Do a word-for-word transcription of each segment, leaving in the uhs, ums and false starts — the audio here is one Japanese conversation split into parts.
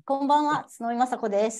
こんばんは、角井雅子です。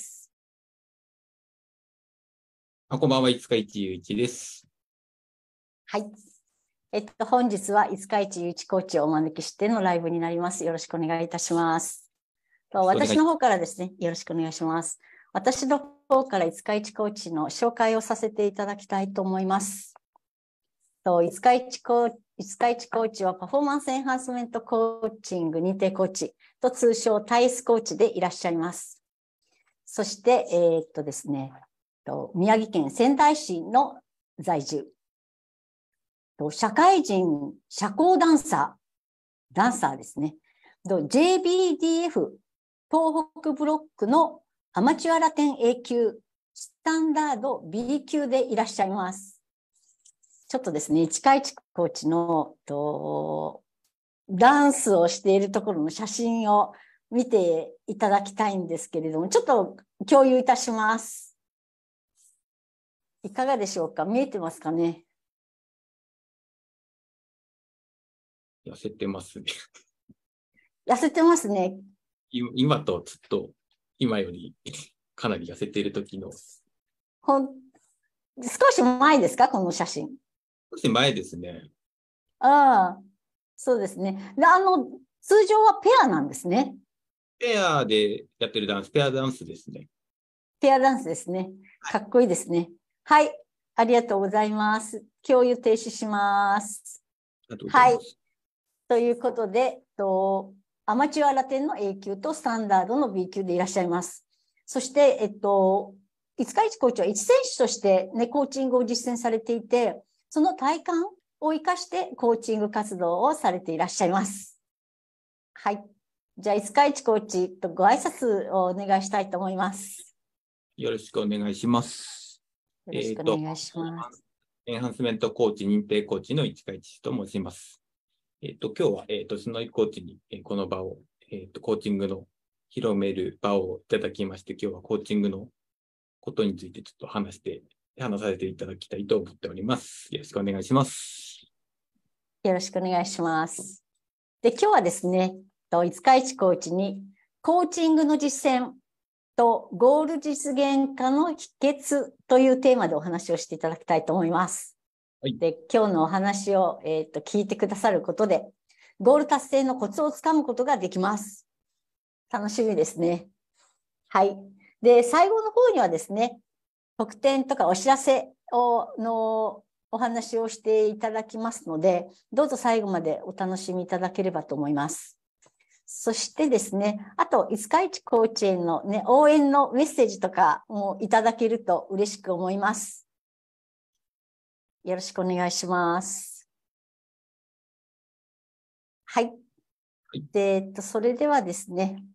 あ、こんばんは、五日市雄一です。 はい。えっと、本日は五日市雄一コーチをお招きしてのライブになります。よろしくお願いいたします。と私の方からですね、よろしくお願いします。私の方から五日市コーチの紹介をさせていただきたいと思います。と五日市コーチ五日市コーチはパフォーマンスエンハンスメントコーチング認定コーチと通称タイスコーチでいらっしゃいます。そして、えー、っとですね、宮城県仙台市の在住。社会人社交ダンサー、ダンサーですね。ジェービーディーエフ 東北ブロックのアマチュアラテン A 級、スタンダード B 級でいらっしゃいます。ちょっとですね、近市コーチのとダンスをしているところの写真を見ていただきたいんですけれども、ちょっと共有いたします。いかがでしょうか？見えてますかね？ 痩せてますね。 痩せてますね。 今とずっと、今よりかなり痩せている時の。 ほん、少し前ですか、この写真？ 少し前ですね。 ああ、そうですね。で、あの、通常はペアなんですね。 ペアでやってるダンス、ペアダンスですね。 ペアダンスですね。かっこいいですね。はい。ありがとうございます。共有停止します。 ありがとうございます。 はい。ということで、とアマチュアラテンの A 級とスタンダードの B 級でいらっしゃいます。そして、えっと、五日市コーチは一選手として、ね、コーチングを実践されていて、その体感を生かしてコーチング活動をされていらっしゃいます。はい。じゃあ、五日市コーチとご挨拶をお願いしたいと思います。 よろしくお願いします。 よろしくお願いします。 エンハンスメントコーチ認定コーチの五日市と申します。えっと、今日は、えっと、角井コーチに、えー、この場を、えっと、コーチングの広める場をいただきまして、今日はコーチングのことについてちょっと話して、話させていただきたいと思っております。よろしくお願いします。 よろしくお願いします。で、今日はですね、五日市コーチにコーチングの実践とゴール実現化の秘訣というテーマでお話をしていただきたいと思います。はい、で、今日のお話を、えーと、聞いてくださることで、ゴール達成のコツをつかむことができます。楽しみですね。はい。で、最後の方にはですね、特典とかお知らせをのお話をしていただきますので、どうぞ最後までお楽しみいただければと思います。そしてですね、あと、五日市コーチへの、ね、応援のメッセージとかもいただけると嬉しく思います。よろしくお願いします。はい。で、えっと、それではですね、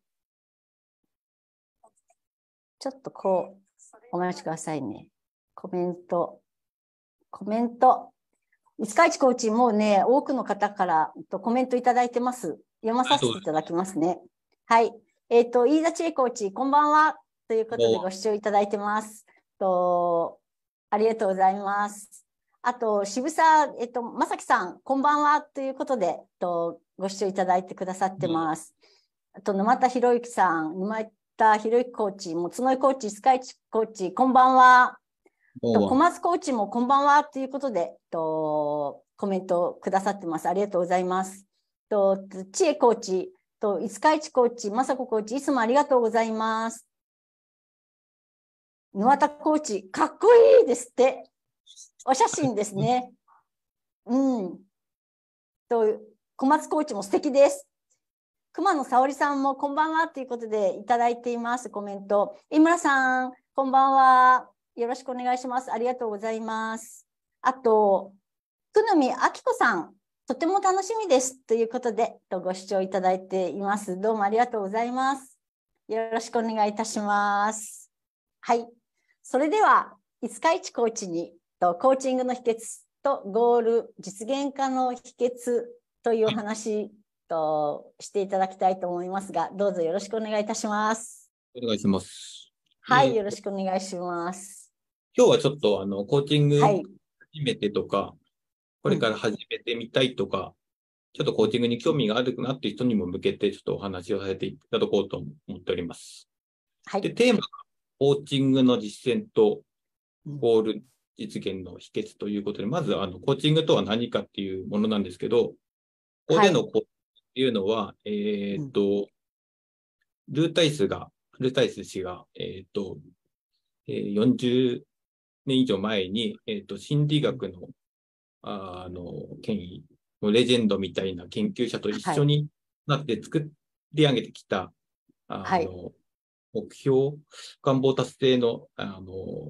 ちょっとこう、お待ちくださいね。コメント、コメント。五日市コーチもね、多くの方からコメントいただいてます。読まさせていただきますね。はい。えっと、飯田千恵コーチ、こんばんは。ということでご視聴いただいてます。と、ありがとうございます。あと、渋沢、えっと、まさきさん、こんばんは。ということで、と、ご視聴いただいてくださってます。あと、沼田博之さん、沼田博之コーチ、もつのいコーチ、五日市コーチ、こんばんは。小松コーチもこんばんはということで、とコメントくださってます。ありがとうございます。と千恵コーチ、と五日市コーチ、雅子コーチ、いつもありがとうございます。沼田コーチ、かっこいいですって。お写真ですね。うん。と小松コーチも素敵です。熊野沙織さんもこんばんはということでいただいています。コメント。井村さん、こんばんは。よろしくお願いします。ありがとうございます。あと、久野美明子さん、とても楽しみです。ということで、ご視聴いただいています。どうもありがとうございます。よろしくお願いいたします。はい。それでは、五日市コーチに、コーチングの秘訣とゴール実現化の秘訣という話としていただきたいと思いますが、どうぞよろしくお願いいたします。 お願いします。 はい、よろしくお願いします。 今日はちょっとあのコーチング初めてとか、はい、これから始めてみたいとか、 ちょっとコーチングに興味があるなっていう人にも向けて、ちょっとお話をさせていただこうと思っております。 はい。 で、テーマが、コーチングの実践とうんゴール実現の秘訣ということで、まず、あの、コーチングとは何かっていうものなんですけど、ここでのコーチングっていうのは、えーっと、ルータイスが、ルータイス氏が、えーっと、えーよんじゅうねん以上前に、えーっと、心理学の、ああの、権威のレジェンドみたいな研究者と一緒になって作り上げてきた、あはい。 の、目標、願望達成の、あの、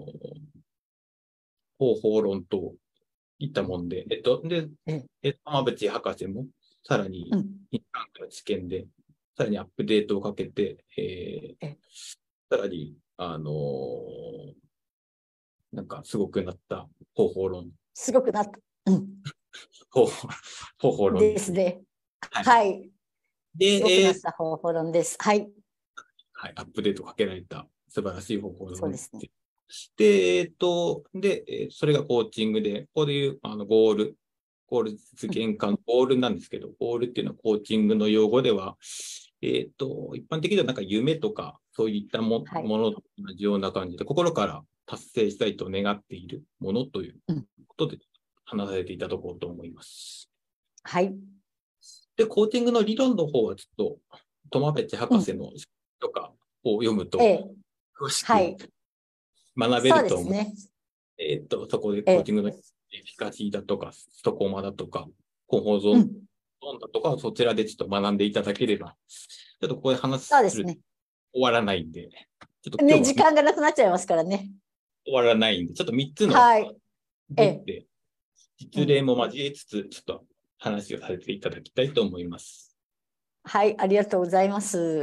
方法論といったもんで、えっと、で、 ええ浜淵博士も、さらに、 うん知見で、さらにアップデートをかけて、えー、 えさらに、あのーなんか、すごくなった方法論、 すごくなった。うん。 方法方法論です。 ですね。 はい。 はい。 で、 すごくなえーった方法論です。はい。 はい、アップデートかけられた素晴らしい方法論そうですね。 で、えっと、で、えーそれがコーチングで、ここでいうあのゴール、ゴール実現化のゴールなんですけど、ゴールっていうのはコーチングの用語では、えっと、一般的にはなんか夢とか、そういったもはい。 ものと同じような感じで、心から達成したいと願っているものといううんことで話させていただこうと思います。 はい。 で、コーチングの理論の方はちょっと、トマペチ博士のとかを読むと、 ええ。 詳しくはい。 学べそうると思う。 ですね。 えっと、そこでええ。 コーチングのエフィカシーだとか、ストコマだとか、コンフォーゾーンうん。 だとか、そちらでちょっと学んでいただければ、ちょっとここで話するそうですね。 終わらないんで、ちょっと今ね、 日は時間がなくなっちゃいますからね。 終わらないんで、ちょっとみっつのはい。ええ。 でって実例も交えつつ、ちょっと話をさせていただきたいと思います。 はい。ありがとうございます。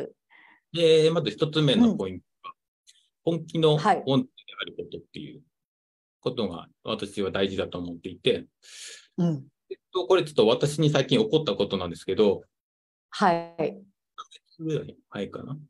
で、まず一つ目のポイントは、本気のはい。 本であることっていうことが私は大事だと思っていて、 うん。 えっと、これちょっと私に最近起こったことなんですけど、 はい。 ぐらい前かな。 ん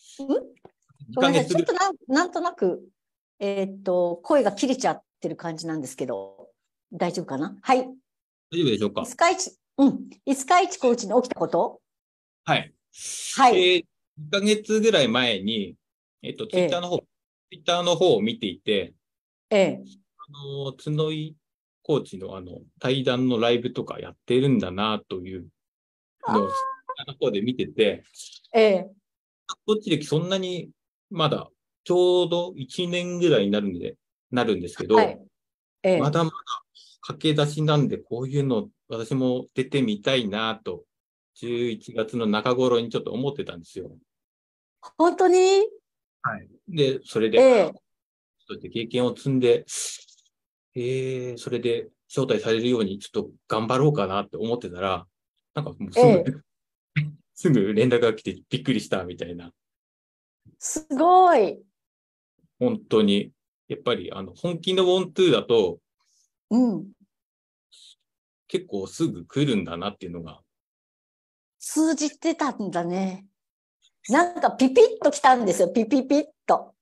2 ごめんなさい。ちょっヶ月ぐらい。 となんなんとなく、えーっと、声が切れちゃってる感じなんですけど、大丈夫かな。はい。 大丈夫でしょうか。 五日市、うん。五日市コーチに起きたこと。 はい。 はい。 えー、にかげつぐらい前に、えっと、ツイッターええ、 の方、ツイッターの方を見ていて、 ええ。 あの、角井コーチのあの、対談のライブとかやってるんだな、というのを、ツイッターの方で見てて、 ええ、 コーチ歴そんなに、まだ、ちょうどいちねんぐらいになるんで、なるんですけど、 はい。ええ。 まだまだ駆け出しなんで、こういうの私も出てみたいなと、じゅういちがつの中頃にちょっと思ってたんですよ。 本当に。 はい。で、それで、 えあ、 え、 そうやって経験を積んで、えー、それで招待されるようにちょっと頑張ろうかなって思ってたら、なんかもうすぐ、 ええ。 すぐ連絡が来てびっくりしたみたいな、 すごい。 本当に、やっぱりあの本気のウォントゥーだとうん。 結構すぐ来るんだなっていうのが、 通じてたんだね。なんかピピッと来たんですよ。ピピピッと。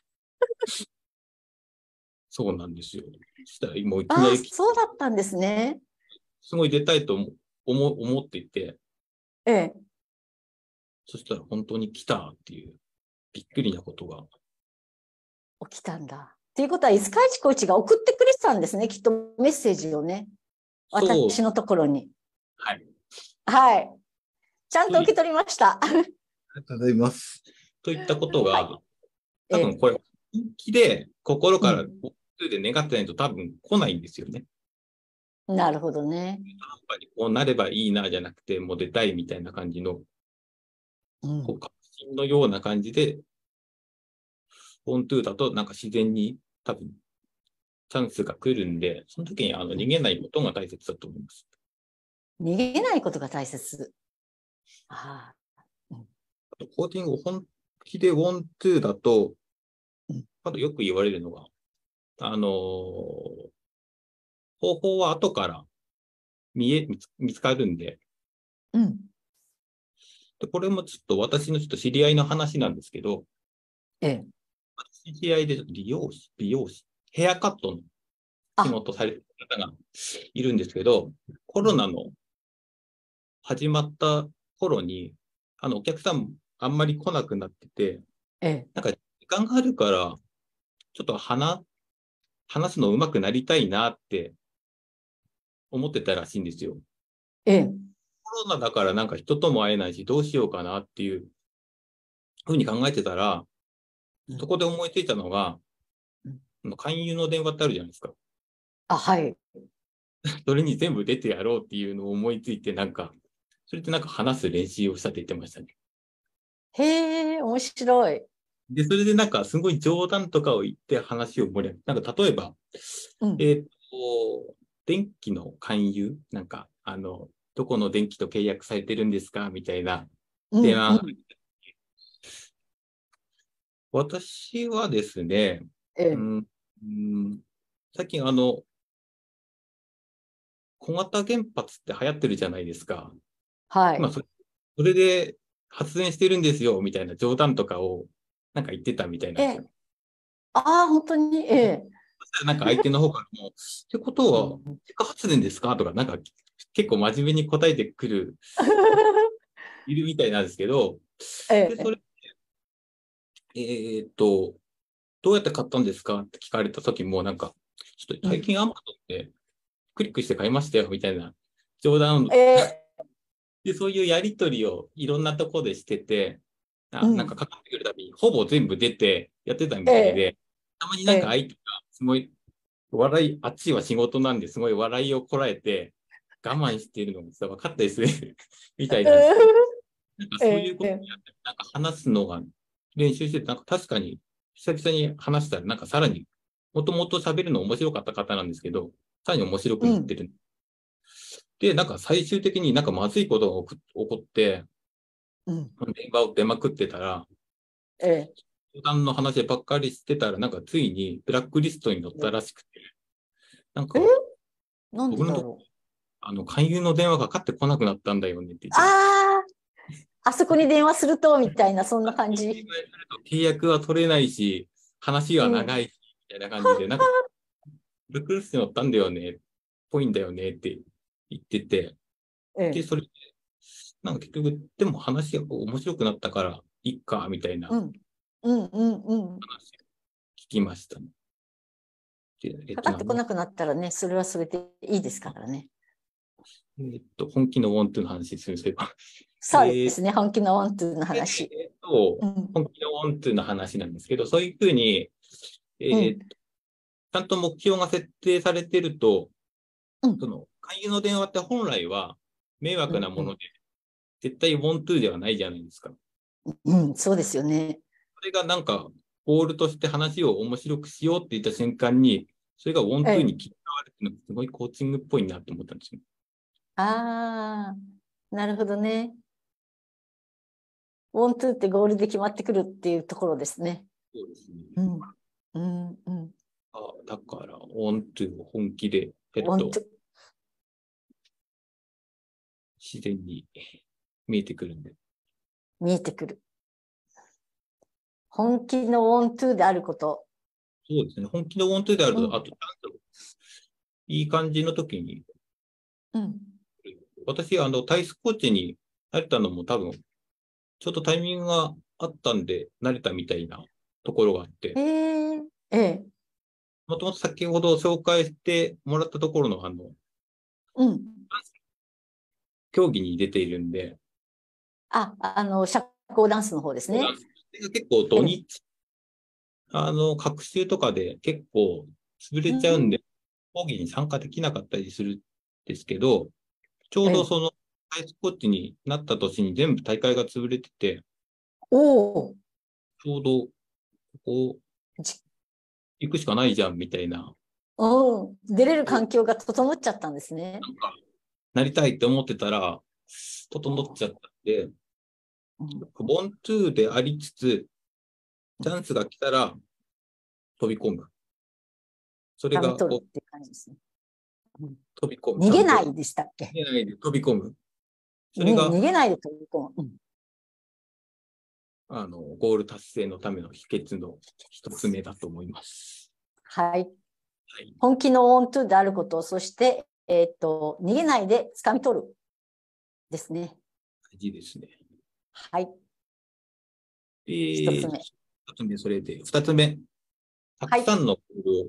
そうなんですよ。そしたらもういきなああ、 りそうだったんですね。 すごい出たいと思思思っていて、 ええ。 そしたら本当に来たっていうびっくりなことが。 起きたんだ。っていうことは、五日市コーチが送ってくれてたんですね。きっとメッセージをね。 そう、 私のところに。 はい。 はい。ちゃんといと受け取りました。 ありがとうございます。といったことはい。 が、 ええ。 多分これ、本気で心から、 うん。 で願ってないと多分来ないんですよね。 なるほどね。 やっぱりこうなればいいなじゃなくて、もう出たいみたいな感じの、 うん。 こう確信のような感じで、オントゥーだとなんか自然に多分チャンスが来るんで、その時にあの逃げないことが大切だと思います。 逃げないことが大切。ああ。うん。 あとコーティングを本気でウォントゥーだと、 うん。 あとよく言われるのが、あのー方法は後から見え、見つ見つかるんで、 うん。 でこれもちょっと私のちょっと知り合いの話なんですけど、 ええ。 知り合いで美容師、美容師、ヘアカットの仕あ、 事されてる方がいるんですけど、コロナの始まった頃に、あの、お客さんあんまり来なくなってて、 ええ、 なんか時間があるから、ちょっと話、話すの上手くなりたいなって思ってたらしいんですよ。 ええ、 コロナだからなんか人とも会えないし、どうしようかなっていうふうに考えてたら、 うんそこで思いついたのが、 うんあの勧誘の電話ってあるじゃないですか。 あ、はい。 それに全部出てやろうっていうのを思いついて、なんか、それってなんか話す練習をしたって言ってましたね。 へえ、面白い。 で、それでなんかすごい冗談とかを言って話を盛り上げる。なんか例えば、 うん、 えっと、電気の勧誘なんか、あの、どこの電気と契約されてるんですかみたいなうん、う電話。 ん。 私はですね、 ええ、 うん、うん、最近あの、小型原発って流行ってるじゃないですか。 はい。 まあそれ、それで発電してるんですよ、みたいな冗談とかをなんか言ってたみたいなんええ、 ですよ。 ああ、本当に、ええ。 なんか相手の方からも、ってことは、 うん、 自家発電ですかとか、なんか結構真面目に答えてくる、いるみたいなんですけど、で、そええ、 れ、えーっと、どうやって買ったんですかって聞かれた時も、なんか、ちょっとうん、 最近アマゾンでクリックして買いましたよ、みたいな冗談ええ、 で、そういうやりとりをいろんなところでしてて、あ、なんかうん、 かかってくるたびに、ほぼ全部出てやってたみええ、 たいで、たまになんかええ。 相手がすごい、笑い、あっちは仕事なんですごい笑いをこらえて、我慢しているのがさ分かったりするみたいなんですけど、なんかそういうことええ、 やって、なんか話すのが練習してて、なんか確かに久々に話したら、なんかさらに、もともと喋るの面白かった方なんですけど、さらに面白くうん、 なってる。で、なんか最終的になんかまずいことが起こって、 うん、 電話を出まくってたら、 ええ。 相談の話ばっかりしてたら、なんかついにブラックリストに載ったらしくて、なんえ、 かなん僕のとこ、 でだろう。 あの、勧誘の電話がかかってこなくなったんだよねって言って、 ああ、あそこに電話すると、みたいな、そんな感じ。 契約は取れないし、話はうん。 長いし、みたいな感じで、なんか、ブラックリストに載ったんだよね、ぽいんだよねって言ってて、で、 ええ、 それで、なんか結局、でも話が面白くなったから、いっか、みたいなうん、うん、うん、うん。 話聞きましたね。でえっと、 かかって何の、 こなくなったらね、それはそれでいいですからね。 えっと、本気のウォントゥの話するすれば。えそうでーすね、本気のワントゥーので、 話。 えっと、 うん、 本気のオントゥの話なんですけど、そういうふうに、 うん、 えーちゃんと目標が設定されてると、 うん、 その、勧誘の電話って本来は迷うん、うん、 惑なもので、絶対ワントゥではないじゃないですか。 うん、そうですよね。 それがなんか、ゴールとして話を面白くしようって言った瞬間に、それがワンええ。 トゥに切り替わるっていうのがすごいコーチングっぽいなと思ったんですよ。 ああ、なるほどね。ワントゥーってゴールで決まってくるっていうところですね。 そうですね。 うん、うん、うん。 あ、だから、ワントゥを本気でやるとワントゥー、 自然に見えてくるんで。 見えてくる。本気のワントゥーであること。 そうですね。本気のワントゥであると、あうん、 と、ちゃんといい感じの時に、 うん。 私、あの、体質コーチになれたのも多分、ちょっとタイミングがあったんで、慣れたみたいなところがあっえて、 え、ええ、 もともと先ほど紹介してもらったところの、あの、 うん。 競技に出ているんで、 あ、あの、社交ダンスの方ですね。 結構土ええ、 日、あの、学習とかで結構潰うれちゃうんん、 で、講義に参加できなかったりするんですけど、ちょうええ、 どその、体質コーチになった年に全部大会が潰れてて、 おお、 ちょうど、ここじ行くしかないじゃん、みたいな。 うん、出れるで、 環境が整っちゃったんですね。 なんか、なりたいって思ってたら、整っちゃったんで、 うん、 ボントゥーでありつつ、チャンスが来たら飛び込む。それ掴みが、こう取るっていう感じですね。うん、 飛び込む。ちゃんと、 逃げないでしたっけ？ 逃げないで飛び込む。それね、 が、 逃げないで飛び込む。うん、 あの、ゴール達成のための秘訣の一つ目だと思います。 はい。 はい。 本気のオントゥであること、そして、えっと、逃げないで掴み取る。 ですね。 大事ですね。 はい。 え一ー、 つ目。 一つ目、それで、二つ目。たくさんのゴールを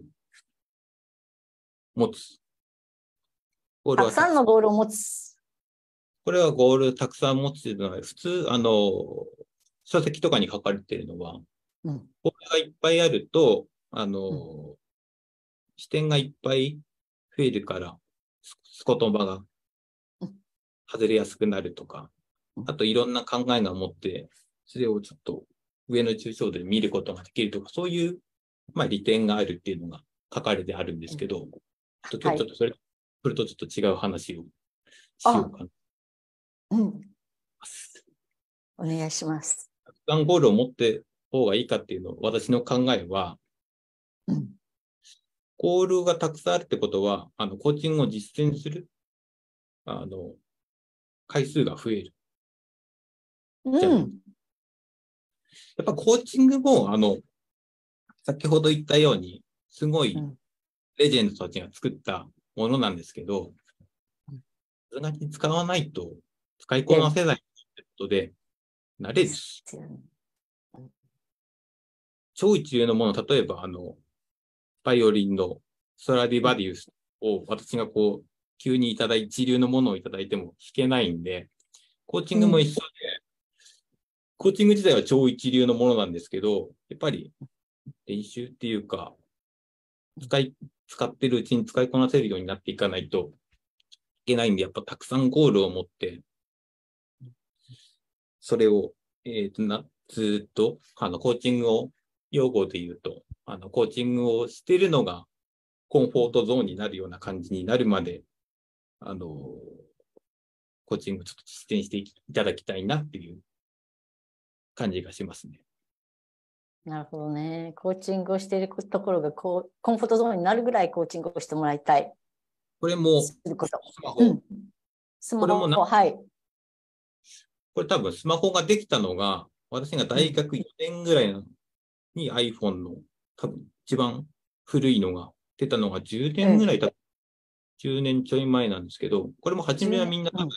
持つ。ゴールたくはたくさん。 さんのゴールを持つ。 これはゴールたくさん持つというのは、普通、あの、書籍とかに書かれているのは、 うん、 ゴールがいっぱいあると、あの、 うん、 視点がいっぱい増えるから、言葉が外れやすくなるとか、あといろんな考えが持って、それをちょっと上の抽象度で見ることができるとか、そういう、まあ、利点があるっていうのが書かれてあるんですけど、あと今日ちょっとそれ、それとちょっと違う話をしようかな。 うん、お願いします。 たくさんゴールを持って方がいいかっていうの、私の考えは、 うん、 ゴールがたくさんあるってことは、あの、コーチングを実践する、あの、回数が増える。じゃない。 うん、 やっぱコーチングも、あの、先ほど言ったように、すごいレジェンドたちが作ったものなんですけど、それだけ使わないと使いこなせないということで、慣れるし、超一流のもの、例えば、あの、バイオリンのストラディバディウスを私がこう、急にいただいて、一流のものをいただいても弾けないんで、コーチングも一緒で、コーチング自体は超一流のものなんですけど、やっぱり練習っていうか、使い、使ってるうちに使いこなせるようになっていかないといけないんで、やっぱたくさんゴールを持って、それを、えっと、な、ずっと、あの、コーチングを、用語で言うと、あの、コーチングをしてるのが、コンフォートゾーンになるような感じになるまで、あの、コーチングちょっと実践していただきたいなっていう感じがしますね。 なるほどね。コーチングをしているところがこうコンフォートゾーンになるぐらいコーチングをしてもらいたい。 これも、 すること。 スマホ、 うん、スマホ、 これもな、 はい。 これ多分スマホができたのが、私が大学よねんぐらいに iPhone の多分一番古いのが出たのがじゅうねんぐらい経って、じゅうねんちょい前なんですけど、これも初めはみんな多分、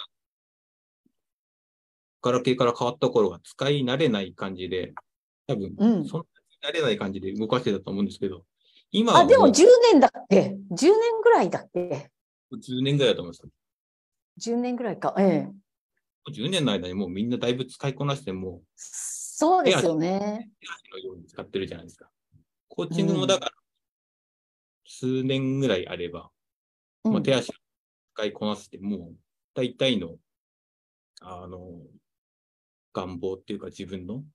ガラケーから変わった頃は使い慣れない感じで、多分、そんなに慣れない感じで動かしてたと思うんですけど、今はもう。 あ、でもじゅうねんだっけ ?じゅう 年ぐらいだっけじゅうねんぐらいだと思います。 じゅう 年ぐらいか。ええ。 じゅうねんの間にもうみんなだいぶ使いこなしても、 そうですよね。 手足のように使ってるじゃないですか。コーチングもだから、数年ぐらいあれば、うん、まあ、手足使いこなしても、大体の、あの、願望っていうか自分の、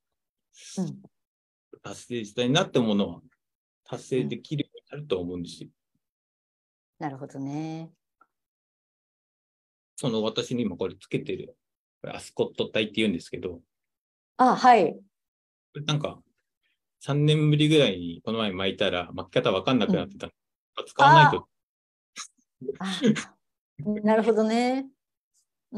達成したいなってものは、達成できるようになると思うんですよ。 うん、なるほどね。 その私に今これつけてる、アスコット体って言うんですけど、 あ、はい。 これなんか、さんねんぶりぐらいにこの前巻いたら、巻き方わかんなくなってた。うん、使わないと。 あなるほどね。うん。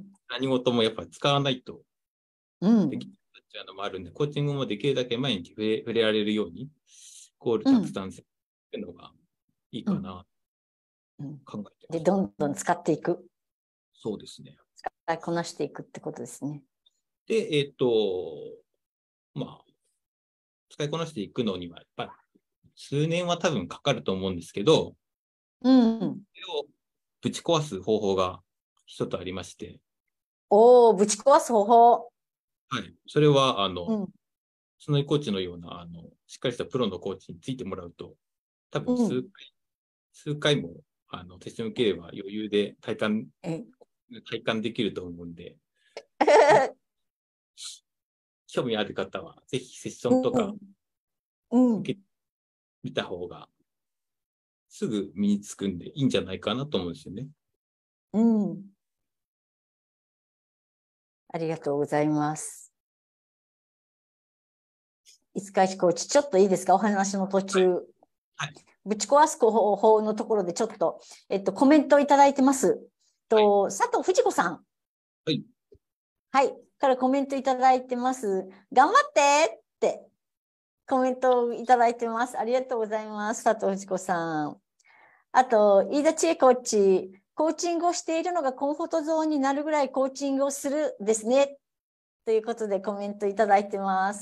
何事もやっぱ使わないとできなくなっちゃうのもあるんで、コーチングもできるだけ毎日触れ触れられるように、ゴールたくさんするのがいいかな、 うんうん、 考えてます。 で、どんどん使っていく。 そうですね。 使いこなしていくってことですね。 で、えっと、まあ、使いこなしていくのには、やっぱり数年は多分かかると思うんですけど、 うん。それをぶち壊す方法が一つありまして。 おお、ぶち壊す方法。 はい。それは、あの、 うん、 そのコーチのような、あの、しっかりしたプロのコーチについてもらうと、多分数回、うん、数回も、あの、テスト受ければ余裕で体感、体感できると思うんで、興味ある方は、ぜひセッションとか、受けてみた方が、すぐ身につくんでいいんじゃないかなと思うんですよね。 うん。ありがとうございます。五日市コーチ、ちょっといいですか、お話の途中。はいはい、ぶち壊す方法のところでちょっと、えっと、コメントをいただいてます。と、はい、佐藤藤子さん。 はい。 はい。からコメントいただいてます。頑張ってってコメントをいただいてます。ありがとうございます。佐藤藤子さん。あと、飯田千恵コーチ、 コーチングをしているのがコンフォートゾーンになるぐらいコーチングをするですね。ということでコメントいただいてます。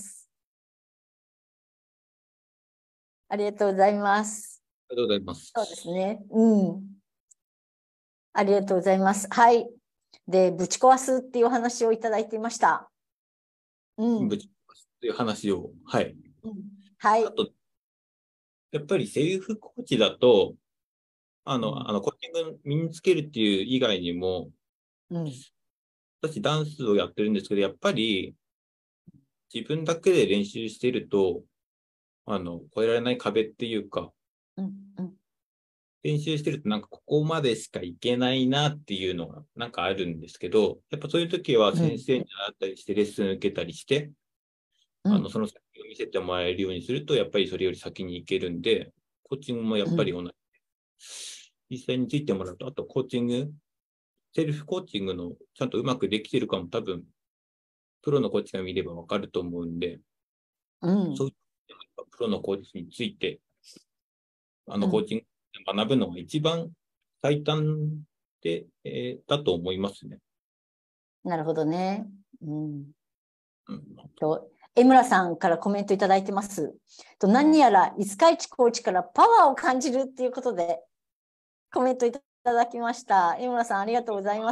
ありがとうございます。 ありがとうございます。 そうですね。うん。ありがとうございます。はい。で、ぶち壊すっていうお話をいただいていました。うん。 ぶち壊すという話を、はい。 うん、はい。 あと、やっぱりセルフコーチだと、あの、 うん、 あの、コーチング身につけるっていう以外にも、 うん、 私ダンスをやってるんですけど、やっぱり自分だけで練習していると、あの、越えられない壁っていうか、 うん、うん。 練習してるとなんかここまでしかいけないなっていうのがなんかあるんですけど、やっぱそういう時は先生に習ったりしてレッスン受けたりして、 うん、 あの、その先を見せてもらえるようにすると、やっぱりそれより先に行けるんで、コーチングもやっぱり同じ。実際についてもらうと、あとコーチング、セルフコーチングのちゃんとうまくできてるかも多分、プロのコーチが見ればわかると思うんで、 うん、 そういうプロのコーチについて、あの、 うん、 コーチング学ぶのが一番最短で、えーだと思いますね。 なるほどね。うん。 うん、 と、江村さんからコメントいただいてます。と、何やら五日市コーチからパワーを感じるっていうことで、コメントいただきました。江村さん、ありがとうございます。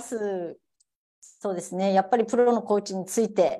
そうですね。やっぱりプロのコーチについて、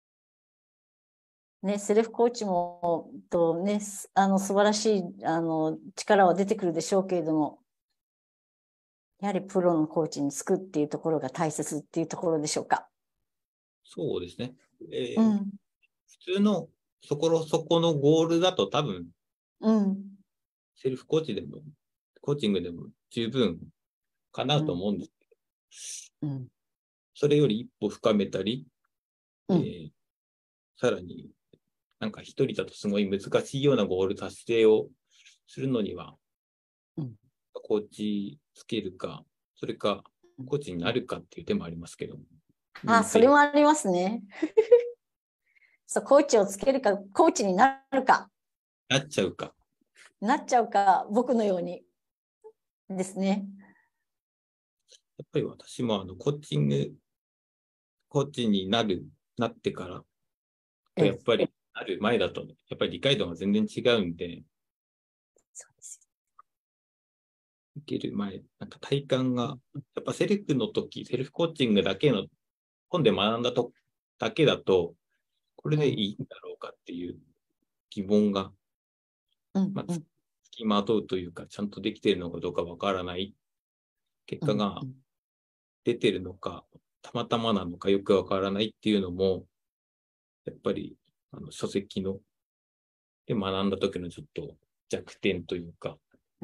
ね、セルフコーチも、とね、あの、素晴らしい、あの、力は出てくるでしょうけれども、やはりプロのコーチにつくっていうところが大切っていうところでしょうか。 そうですね。えーうん。 普通のそこそこのゴールだと多分、 うん。 セルフコーチでも、コーチングでも十分かなと思うんですけど、 うん。 それより一歩深めたり、 うん。 えーさらになんか一人だとすごい難しいようなゴール達成をするのには、 うん。 コーチつけるか、それかコーチになるかっていう手もありますけど。 あ、それもありますね。そう、コーチをつけるか、コーチになるか、 なっちゃうか。 なっちゃうか、僕のようにですね。 やっぱり私もあのコーチング、コーチになる、なってからと、やっぱりなる前だと、やっぱり理解度が全然違うんで、 そうです受ける前、なんか体感が、やっぱセルフの時、セルフコーチングだけの、本で学んだとだけだと、これでいいんだろうかっていう疑問が、 うんまあ、つきまとうというか、ちゃんとできているのかどうかわからない結果が出てるのか、たまたまなのかよくわからないっていうのも、やっぱりあの書籍ので学んだ時のちょっと弱点というか、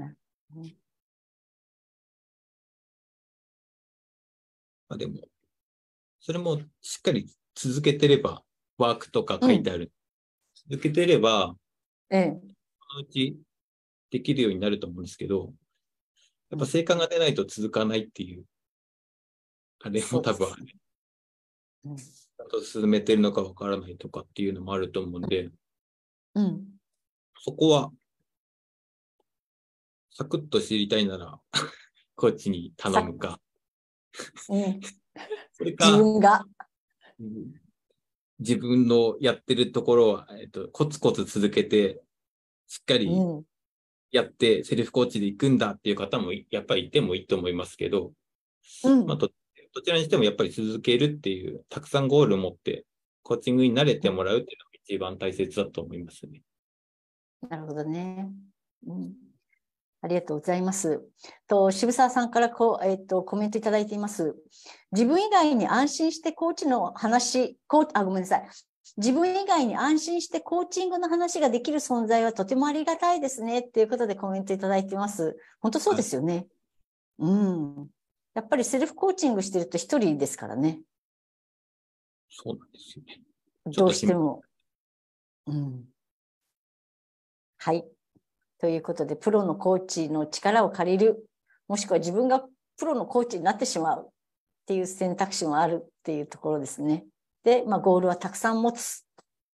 まあ、でも、それもしっかり続けてれば、ワークとか書いてある。うん、続けてれば、 ええ、 そのうちできるようになると思うんですけど、やっぱ成果が出ないと続かないっていう、あれも多分ある。うん、ちゃんと進めてるのかわからないとかっていうのもあると思うんで、 うん、 そこは、サクッと知りたいなら、コーチに頼むか。 うん、 それか、 自分が。 自分のやってるところは、えっと、コツコツ続けて、しっかりやってセルフコーチで行くんだっていう方もやっぱりいてもいいと思いますけど、うん、まあ、どちらにしてもやっぱり続けるっていう、たくさんゴールを持ってコーチングに慣れてもらうっていうのが一番大切だと思いますね。 なるほどね。うん、ありがとうございます。と渋沢さんからこう、えー、とコメントいただいています。自分以外に安心してコーチの話、コーあごめんなさい。自分以外に安心してコーチングの話ができる存在はとてもありがたいですねっていうことでコメントいただいています。本当そうですよね。はい、うん。やっぱりセルフコーチングしてると一人ですからね。 そうなんですよね。 どうしても。うん。はい。ということで、プロのコーチの力を借りる、もしくは自分がプロのコーチになってしまうっていう選択肢もあるっていうところですね。で、まあ、ゴールはたくさん持つ。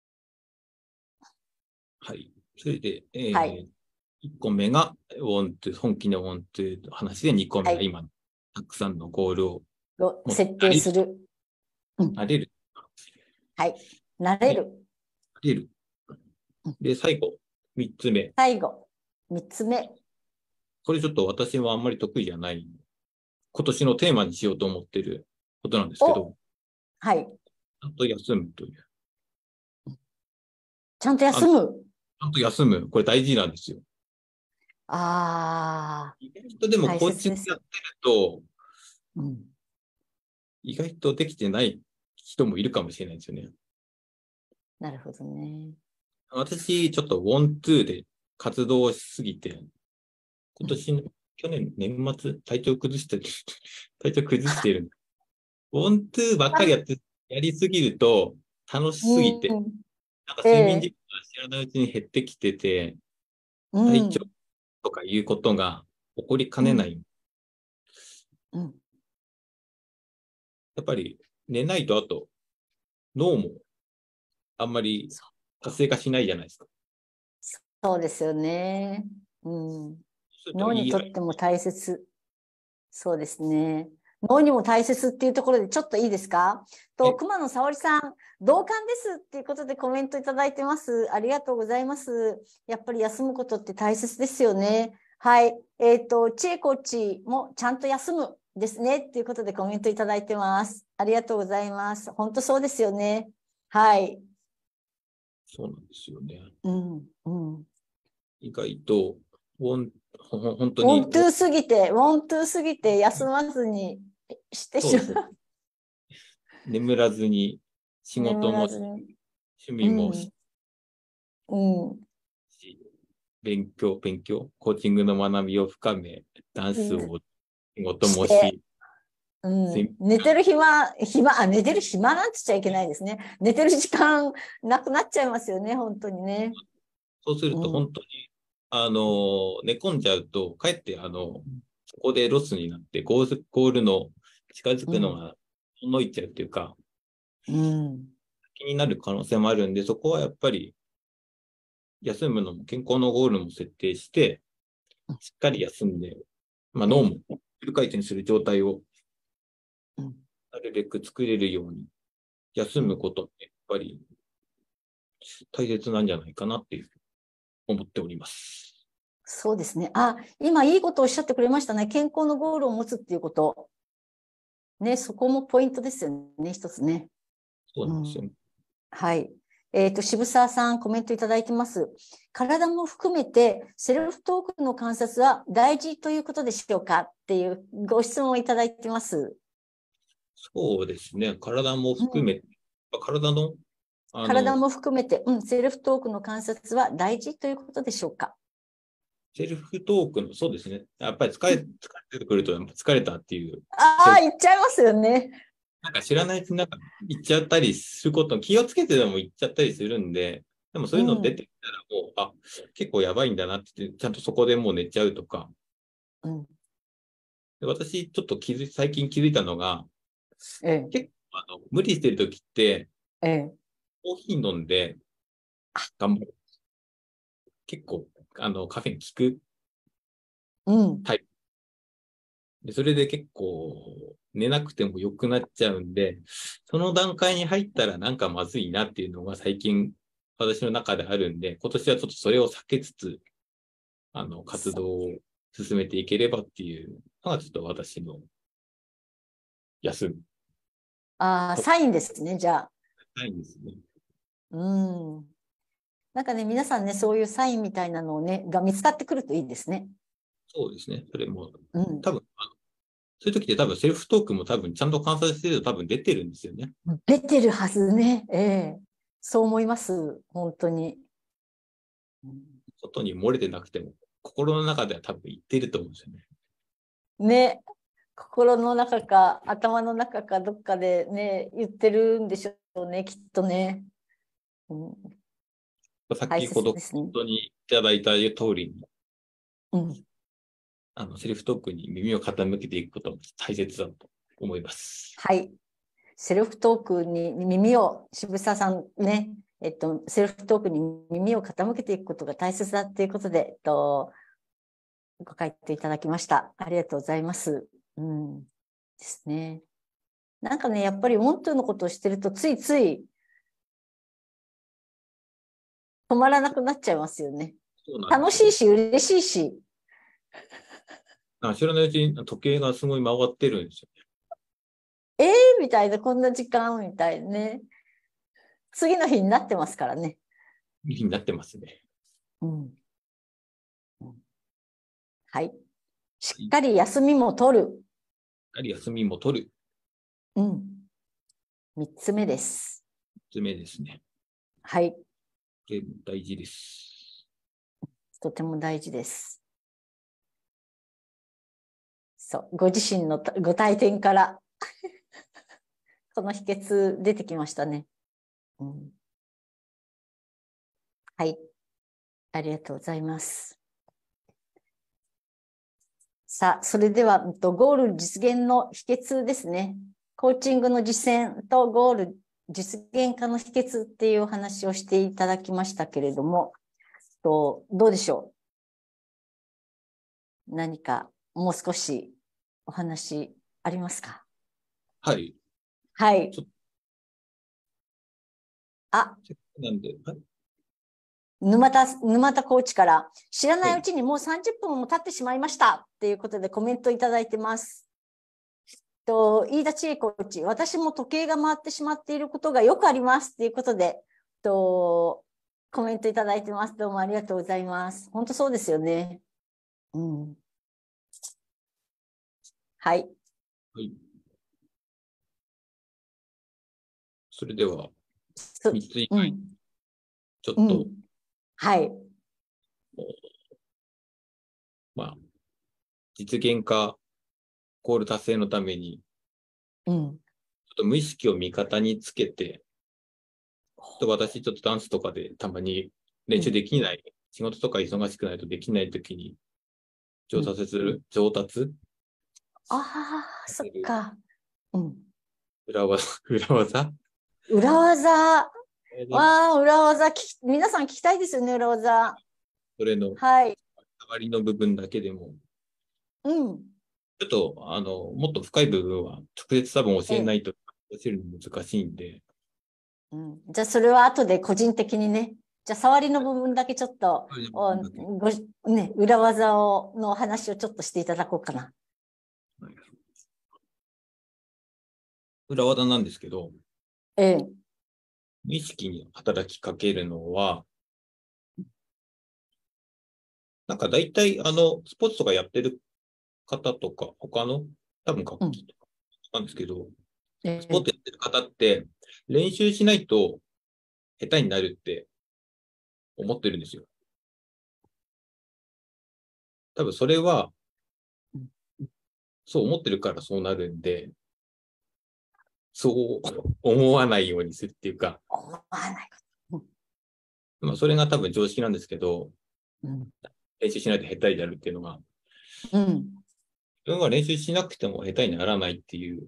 はい。それで、えーはい、いっこめが、want to、本気の want to 話でにこめが今のたくさんのゴールをを設定する。 なれる。 はい。なれる。 なれる。で、最後、みっつめ。 最後、みっつめ。 これちょっと私はあんまり得意じゃない、今年のテーマにしようと思ってることなんですけど、 はい。 ちゃんと休むという。 ちゃんと休む。 ちゃんと休む。これ大事なんですよ。 ああ。 意外とでもコーチングやってると、 うん、 意外とできてない人もいるかもしれないですよね。 なるほどね。 私、ちょっとウォンツーで活動しすぎて、今年の、うん、去年年末、体調崩して、体調崩している。ウォンツーばっかりやって、やりすぎると楽しすぎて、うん、なんか睡眠時間が知らないうちに減ってきてて、うん、体調とかいうことが起こりかねない。 うんうん、 やっぱり寝ないと、あと脳もあんまり活性化しないじゃないですか。 そうですよね。うん、脳にとっても大切。そうですね。脳にも大切っていうところでちょっといいですか？と、熊野沙織さん、同感ですっていうことでコメントいただいてます。ありがとうございます。やっぱり休むことって大切ですよね。はい。えっと、千恵コーチもちゃんと休むですねっていうことでコメントいただいてます。ありがとうございます。本当そうですよね。はい。 そうなんですよね。 うん。うん。 意外と、ウォン、本当に。 に。 ウォントゥーすぎて、ウォントゥーすぎて休まずにしてしまう。 眠らずに、仕事も、趣味も、 うんうん、 勉強、勉強、コーチングの学びを深め、ダンスを、仕事もし、 し、 うん、寝てる暇、暇、あ、寝てる暇なんて言っちゃいけないですね。寝てる時間なくなっちゃいますよね、本当にね。 そうすると、本当に、うん、あの、寝込んじゃうと、かえって、あの、そこでロスになって、ゴール、ゴールの近づくのが、ほのいちゃうっていうか、 うん、 気になる可能性もあるんで、そこはやっぱり、休むのも健康のゴールも設定して、しっかり休んで、まあ、脳もフル回転する状態を、なるべく作れるように、休むことってやっぱり大切なんじゃないかなっていう思っております。 そうですね。あ、今いいことをおっしゃってくれましたね。健康のゴールを持つっていうこと。ね、そこもポイントですよね、一つね。 そうなんですよね。 うん、はい。えっと、渋沢さん、コメントいただいてます。体も含めて、セルフトークの観察は大事ということでしょうかっていうご質問をいただいてます。 そうですね。体も含めて、うん、体の、 あの体も含めて、うん、セルフトークの観察は大事ということでしょうか？ セルフトークの、そうですね。やっぱり疲れ、疲れてくると、疲れたっていう。 ああ、言っちゃいますよね。 なんか知らないうちになんか言っちゃったりすること、気をつけてでも言っちゃったりするんで、でもそういうの出てきたらもう、うん、あ、結構やばいんだなって、ちゃんとそこでもう寝ちゃうとか。 うん、 で私、ちょっと気づ最近気づいたのが、 ええ、 結構あの無理してるときって、 ええ、 コーヒー飲んで頑張る。結構あのカフェイン効くタイプ。うん、でそれで結構寝なくても良くなっちゃうんで、その段階に入ったらなんかまずいなっていうのが最近私の中であるんで、今年はちょっとそれを避けつつ、あの活動を進めていければっていうのがちょっと私の休む。 ああ、サインですね、じゃあ。 サインですね。 うん。なんかね、皆さんね、そういうサインみたいなのをね、が見つかってくるといいですね。 そうですね。それも、 うん、 多分、そういう時って多分セルフトークも多分ちゃんと観察してると多分出てるんですよね。 出てるはずね。ええ、そう思います。本当に。 外に漏れてなくても、心の中では多分言ってると思うんですよね。 ね。心の中か、頭の中か、どっかでね、言ってるんでしょうね、きっとね。うん、 先ほど本当にいただいた通りに、うん、あのセルフトークに耳を傾けていくことも大切だと思います。 はい。セルフトークに耳を、渋沢さんね、えっと、セルフトークに耳を傾けていくことが大切だということで、えっと、ご回答いただきました。ありがとうございます。 うんですね。なんかね、やっぱりモントゥのことをしてると、ついつい止まらなくなっちゃいますよね。 そうなんですよ。 楽しいし、嬉しいし。 あ、知らないうちに時計がすごい回ってるんですよ。 えーみたいな、こんな時間みたいなね。次の日になってますからね。 気になってますね。 うん、はい。しっかり休みも取る。 しっかり休みも取る。 うん。三つ目です。 つ目ですね。 はい。 大事です。 とても大事です。そう。ご自身のご体験からこの秘訣出てきましたね。うん、はい。ありがとうございます。さあ、それでは、ゴール実現の秘訣ですね。コーチングの実践とゴール実現化の秘訣っていうお話をしていただきましたけれども、とどうでしょう？何かもう少しお話ありますか？ はい。 はい。あ、 なんで、はい、 沼田、沼田コーチから、知らないうちはにもうさんじゅっぷんも経ってしまいましたっていうことでコメントいただいてます。と飯田千恵コーチ、私も時計が回ってしまっていることがよくありますっていうことで、とコメントいただいてます。どうもありがとうございます。本当そうですよね。うん。はい。 はい。それでは、みっつ以外、ちょっと、うん、 はい。 まあ、実現化、ゴール達成のために、うん、ちょっと無意識を味方につけて、と私、ちょっとダンスとかでたまに練習できない、うん、仕事とか忙しくないとできないときに上達する、うん、上達ああ、そっか。うん。 裏技、裏技裏技。わあ、裏技き、皆さん聞きたいですよね、裏技。 それの、 はい。 代わりの部分だけでも、 うん。 ちょっと、あの、もっと深い部分は直接多分教えないと教えるの難しいんで。 うん、じゃあ、それは後で個人的にね、じゃあ、触りの部分だけちょっと、ごね、裏技をの話をちょっとしていただこうかな。 はい、裏技なんですけど、 ええ、 無意識に働きかけるのは、なんか大体、あの、スポーツとかやってる方とか、他の、多分楽器とかなんですけど、うん、スポーツやってる方って、練習しないと下手になるって思ってるんですよ。多分それは、そう思ってるからそうなるんで、そう思わないようにするっていうか、 思わないこと。 まあ、それが多分常識なんですけど、うん、練習しないと下手になるっていうのが、うん、自分は練習しなくても下手にならないっていう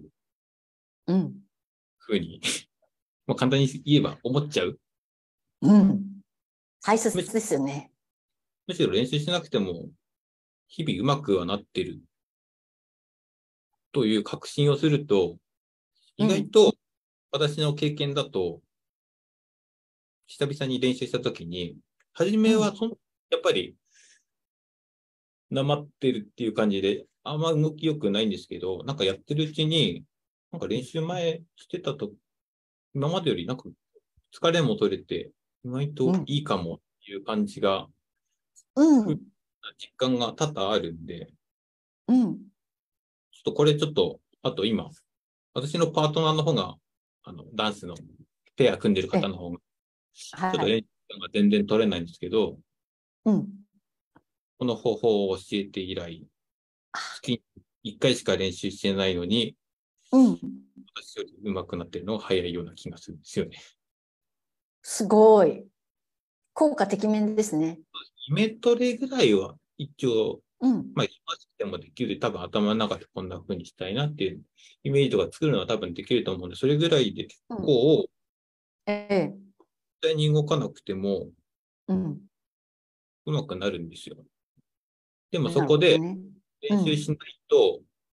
ふうに、まあ簡単に言えば思っちゃう。 うん。大切ですよね。 むしろ練習しなくても、日々うまくはなってるという確信をすると、意外と私の経験だと、久々に練習したときに、初めはそん、やっぱり、なまってるっていう感じで、あんま動き良くないんですけど、なんかやってるうちに、なんか練習前してたと、今までよりなんか疲れも取れて、意外といいかもっていう感じが、うん、実感が多々あるんで、うん。ちょっとこれちょっと、あと今、私のパートナーの方が、あの、ダンスのペア組んでる方の方が、ちょっと練習が全然取れないんですけど、うん。この方法を教えて以来、月にいっかいしか練習してないのに、うん。私より上手くなってるのが早いような気がするんですよね。 すごい。効果てきめんですね。 イメトレぐらいは一応、うん、まあ、忙しくてもできる。多分頭の中でこんな風にしたいなっていうイメージとか作るのは多分できると思うんで、それぐらいで結構、うん、ええ。絶対に動かなくても、うん。うまくなるんですよ。でもそこで練習しないと、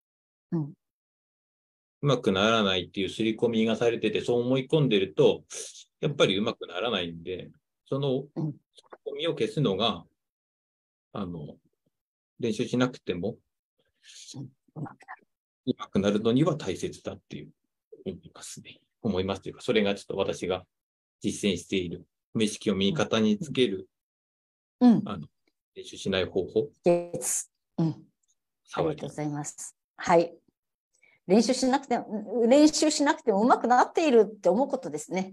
うん。 うまくならないっていう刷り込みがされてて、そう思い込んでると、やっぱりうまくならないんで、そのうん。 刷り込みを消すのが、あの、練習しなくてもうん。うまくなる。 うまくなるのには大切だっていう思いますね。思いますというか、それがちょっと私が実践している、無意識を右肩につける、 うん。 あの、練習しない方法。 です。うん。ありがとうご触り。 ざいます。はい。練習しなくても、練習しなくてもうまくなっているって思うことですね。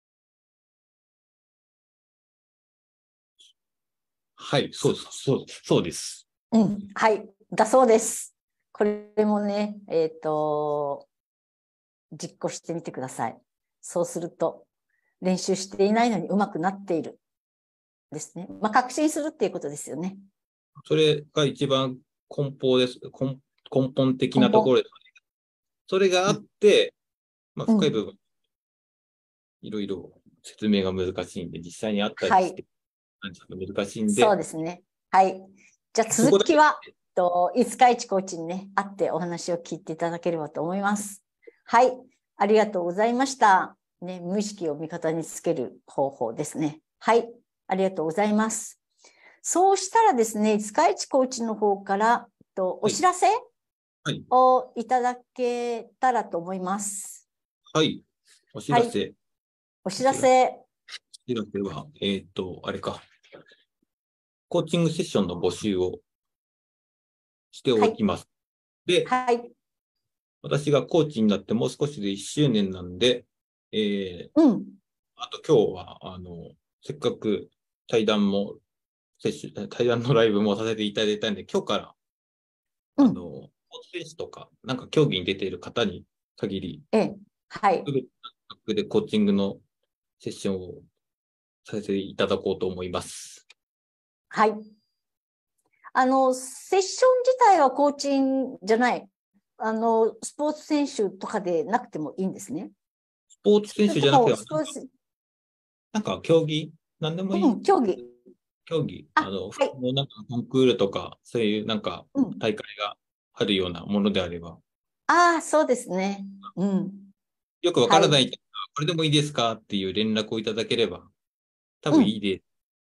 はい、そうです。そうそうです。 うん。はい。だそうです。これもね、えっと、実行してみてください。そうすると、練習していないのにうまくなっている。ですね。まあ、確信するっていうことですよね。 それが一番根本です。根根本的根本。 なところです。それがあっうん。 て、まあ、 うん。 深い部分、いろいろ説明が難しいんで、実際にあったはい。 りして、難しいんそうで、 ですね。はい。じゃあそこだけ、 続きは、と五日市コーチにね、会ってお話を聞いていただければと思います。はい。ありがとうございました。ね、無意識を味方につける方法ですね。はい。ありがとうございます。そうしたらですね、五日市コーチの方から、とおはい、 知らせはい、 をいただけたらと思います。 はい、お知はい。 らせ、 お知お知らせ、 らせ。 お知らせは、えっと、あれか、コーチングセッションの募集をしてはい。 おきます。で、 はい。 私がコーチになってもう少しでいっしゅうねんなんで、えー、 うん。 あと今日は、あの、せっかく対談も、接種、対談のライブもさせていただいたんで、今日から、 うん。 あの、スポーツ選手とか、なんか競技に出ている方に限り、 ええ。はい。 すべての学でコーチングのセッションをさせていただこうと思います。 はい。あの、セッション自体はコーチングじゃない。あの、スポーツ選手とかでなくてもいいんですね。 スポーツ選それとも、 手じゃなくて、 スポーツ、 なんか競技、なんでもいい。 うん、競技。 競技、 あ、 あの、 はい。 なんかコンクールとか、そういうなんかうん。 大会があるようなものであれば、 ああ、そうですね。うん。 よくわかはい。 らない、これでもいいですかっていう連絡をいただければ、多うん。 分いいです。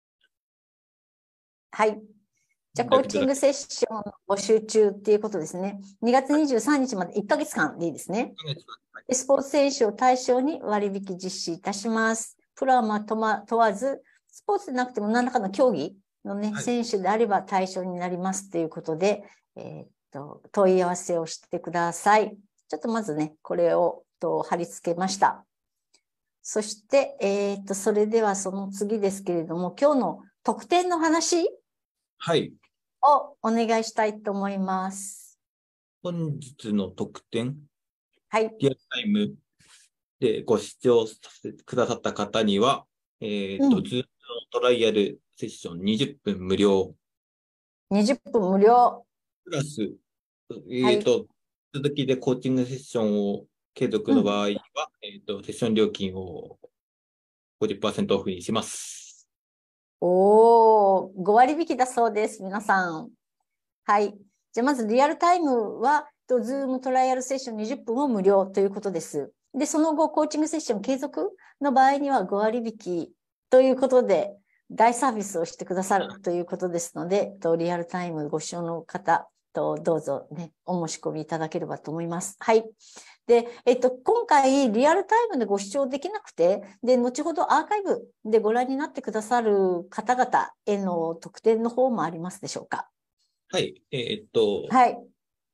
はい。じゃあ、コだけいただけーチングセッション募集中っていうことですね。にがつにじゅうさんにちまでいっかげつかんでいいですね。でスポーツ選手を対象に割引実施いたします。プロはまあとま問わず、スポーツでなくても何らかの競技のね、 はい、 選手であれば対象になりますということで、えーっと、問い合わせをしてください。ちょっとまずね、これをと貼り付けました。そして、えーっと、それではその次ですけれども、今日の特典の話はい。 をお願いしたいと思います。 本日の特典、 はい。 リアルタイムでご視聴させてくださった方には、えっと、 うん。 ズームのトライアルセッションにじゅっぷん無料、 にじゅっぷん無料。 プラス、 はい。 えっと、続きでコーチングセッションを継続うん。 の場合は、えっと、セッション料金をごじゅっパーセントオフにします。 おー、ご割引だそうです、皆さん。はい。じゃあ、まずリアルタイムは、と、ズームトライアルセッションにじゅっぷんを無料ということです。で、その後、コーチングセッション継続の場合にはご割引ということで、大サービスをしてくださるということですので、とリアルタイムご視聴の方と、どうぞね、お申し込みいただければと思います。はい。で、えっと、今回、リアルタイムでご視聴できなくて、で、後ほどアーカイブでご覧になってくださる方々への特典の方もありますでしょうか。 はい。えっと、 はい。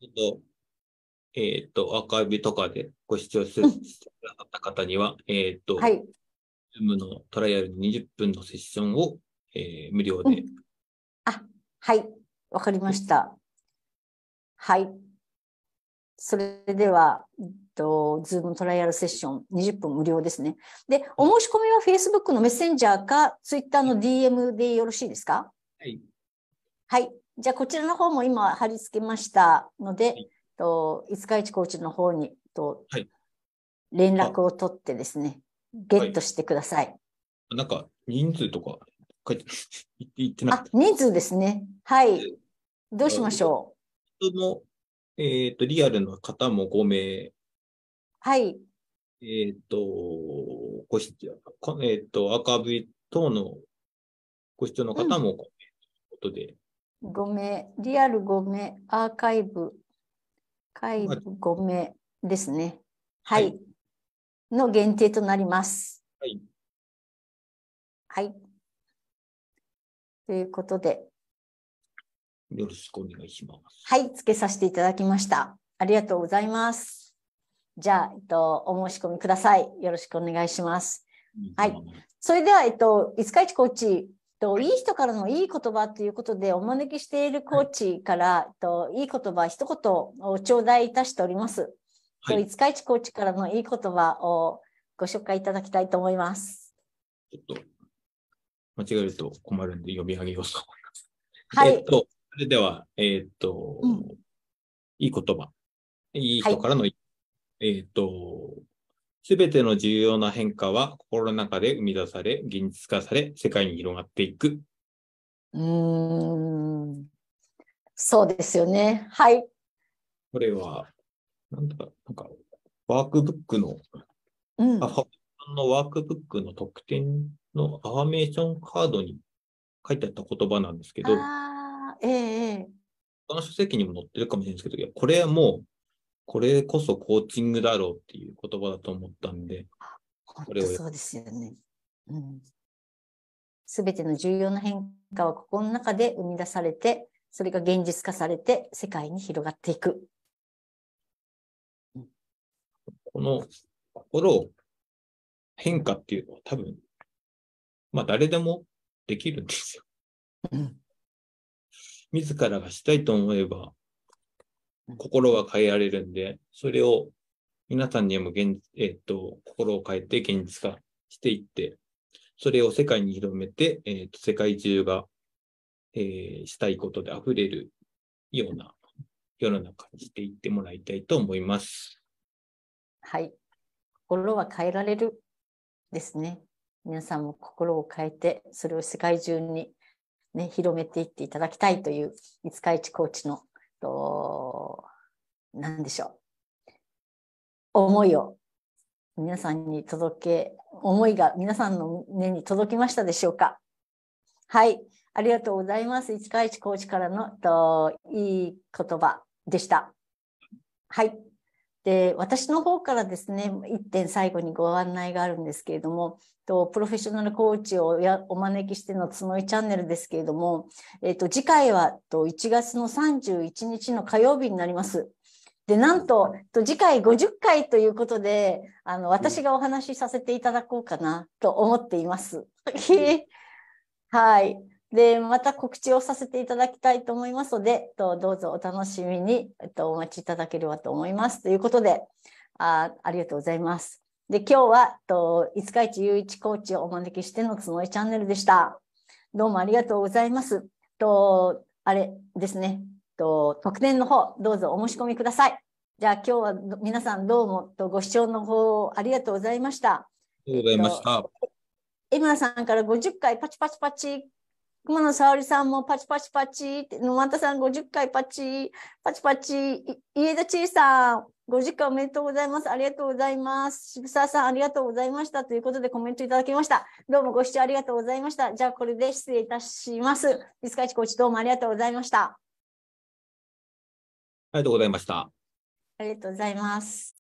えっと、アーカイブとかでご視聴してうん。 くださった方には、えっと、 はい。 Zoom のトライアルにじゅっぷんのセッションを、えー無料で。 うん。あ、はい。わかりました。はい。それでは、えっと、Zoom トライアルセッションにじゅっぷん無料ですね。で、お申し込みは Facebook のメッセンジャーか Twitter の ディーエム でよろしいですか？ はい。 はい。じゃあ、こちらの方も今貼り付けましたので、 はい。 と五日市コーチの方にとはい。 連あ、 絡を取ってですね、ゲはい。 ットしてください。 なんか、人数とか書いて、言ってなかっあ、 た。 人数ですね。はい。どうしましょ人の、 えっと、リアルの方もご名、 はい。 えっと、ご視聴、こえっと、アーカイブ等のご視聴のうん。 方もご名ということで、 ご名、リアルご名、アーカイブ、カイまあ、 ブご名ですね。ははい。 い。の限定となります。 はい。 はい。ということで、 よろしくお願いします。 はい、つけさせていただきました。ありがとうございます。じゃあ、えっと、お申し込みください。よろしくお願いします。はい。それでは、えっと、五日市コーチ、えっと、いい人からのいい言葉ということで、お招きしているコーチから、えっと、いい言葉一言を頂戴いたしております。 はい。 五日市コーチからのいい言葉をご紹介いただきたいと思います。 ちょっと、間違えると困るんで読み上げようと思います。 はい。 えっと、それでは、えっと、 うん、 いい言葉。いいはい。 人からの、えっと、すべての重要な変化は心の中で生み出され、現実化され、世界に広がっていく。 うーん。そうですよね。はい。 これは、なんだか、なんか、ワークブックの、 うん。 アファのワークブックの特典のアファメーションカードに書いてあった言葉なんですけど、 ああ、ええええ。 この書籍にも載ってるかもしれないですけど、いや、これはもう、これこそコーチングだろうっていう言葉だと思ったんで、 本これを、 当そうですよね。うん。すべての重要な変化はここの中で生み出されて、それが現実化されて世界に広がっていく。 この心を変化っていうのは多分、まあ誰でもできるんですよ。 うん、 自らがしたいと思えば、心が変えられるんで、それを皆さんにも現、えっと、心を変えて現実化していって、それを世界に広めて、えっと、世界中が、えー、したいことで溢れるような世の中にしていってもらいたいと思います。 はい。心は変えられるですね。皆さんも心を変えて、それを世界中に、ね、広めていっていただきたいという、五日市コーチの、と、何でしょう。思いを皆さんに届け、思いが皆さんの目に届きましたでしょうか。はい。ありがとうございます。五日市コーチからのといい言葉でした。はい。で、私の方からですね、一点最後にご案内があるんですけれども、とプロフェッショナルコーチをやお招きしてのつのいチャンネルですけれども、えっと、次回はといちがつのさんじゅういちにちの火曜日になります。で、なんと、次回ごじゅっかいということで、あの、私がお話しさせていただこうかなと思っています。はい。で、また告知をさせていただきたいと思いますので、どうぞお楽しみにお待ちいただければと思います。ということで、あ、ありがとうございます。で、今日は、五日市雄一コーチをお招きしてのつのいチャンネルでした。どうもありがとうございます。と、あれですね。と、特典の方、どうぞお申し込みください。じゃあ今日は皆さんどうもとご視聴の方ありがとうございました。 ありがとうございました。 江村さんからごじゅっかいパチパチパチ、熊野沙織さんもパチパチパチ、沼田さんごじゅっかいパチ、パチパチ、家田千恵さんごじゅっかいおめでとうございます。ありがとうございます。渋沢さんありがとうございました。ということでコメントいただきました。どうもご視聴ありがとうございました。じゃあこれで失礼いたします。五日市コーチどうもありがとうございました。 ありがとうございました。 ありがとうございます。